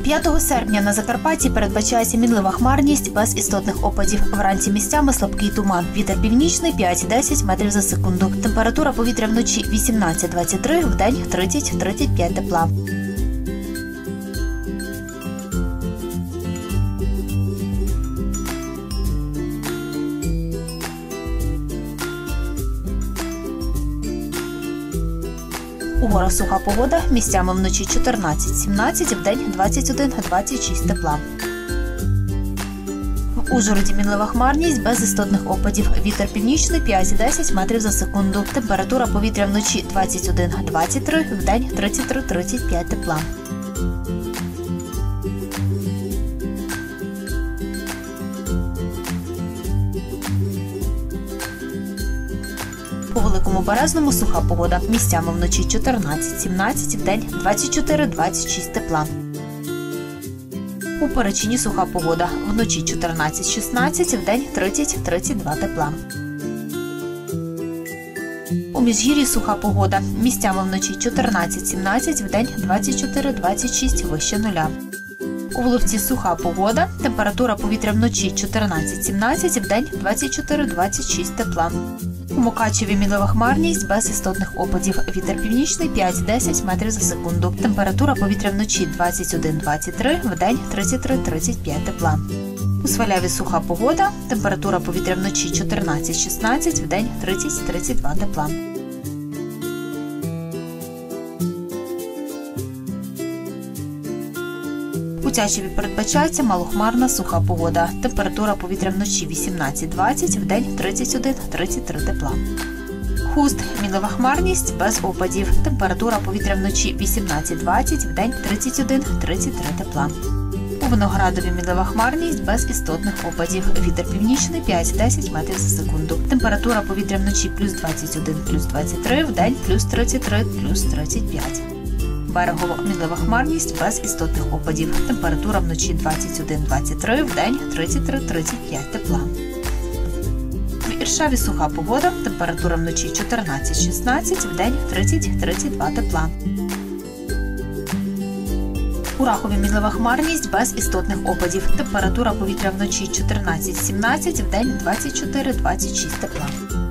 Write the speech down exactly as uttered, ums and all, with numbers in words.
п'ятого серпня на Закарпатті передбачається мінлива хмарність без істотних опадів. Вранці місцями слабкий туман. Вітер північний п'ять-десять метрів за секунду. Температура повітря вночі вісімнадцять-двадцять три, вдень тридцять-тридцять п'ять тепла. У горах суха погода, місцями вночі чотирнадцять-сімнадцять, вдень двадцять один-двадцять шість тепла. В Ужгороді мінлива хмарність без істотних опадів. Вітер північний п'ять-десять метрів за секунду. Температура повітря вночі двадцять один-двадцять три, вдень тридцять три-тридцять п'ять тепла. У Великому Березному суха погода. Місцями вночі чотирнадцять-сімнадцять, вдень двадцять чотири-двадцять шість тепла. У Перечині суха погода. Вночі чотирнадцять-шістнадцять, вдень тридцять-тридцять два тепла. У Міжгір'ї суха погода. Місцями вночі чотирнадцять-сімнадцять, вдень двадцять чотири-двадцять шість вище нуля. У Воловці суха погода. Температура повітря вночі чотирнадцять-сімнадцять, вдень двадцять чотири-двадцять шість тепла. У Мукачеві мінлива хмарність без істотних опадів. Вітер північний п'ять-десять метрів за секунду. Температура повітря вночі двадцять один-двадцять три, вдень тридцять три-тридцять п'ять тепла. У Сваляві суха погода. Температура повітря вночі чотирнадцять-шістнадцять, вдень тридцять-тридцять два тепла. У Тячеві передбачається малохмарна суха погода. Температура повітря вночі вісімнадцять-двадцять, вдень тридцять один-тридцять три тепла. Хуст – мінлива хмарність без опадів. Температура повітря вночі вісімнадцять-двадцять, вдень тридцять один-тридцять три тепла. У Виноградові мінлива хмарність без істотних опадів. Вітер північний п'ять-десять метрів за секунду. Температура повітря вночі плюс двадцять один, плюс двадцять три, вдень плюс тридцять три, плюс тридцять п'ять. Берегово мінлива хмарність без істотних опадів. Температура вночі двадцять один-двадцять три, вдень тридцять три-тридцять п'ять тепла. В Іршаві суха погода. Температура вночі чотирнадцять-шістнадцять, вдень тридцять-тридцять два тепла. У Рахові мінлива хмарність без істотних опадів. Температура повітря вночі чотирнадцять-сімнадцять, вдень двадцять чотири-двадцять шість тепла.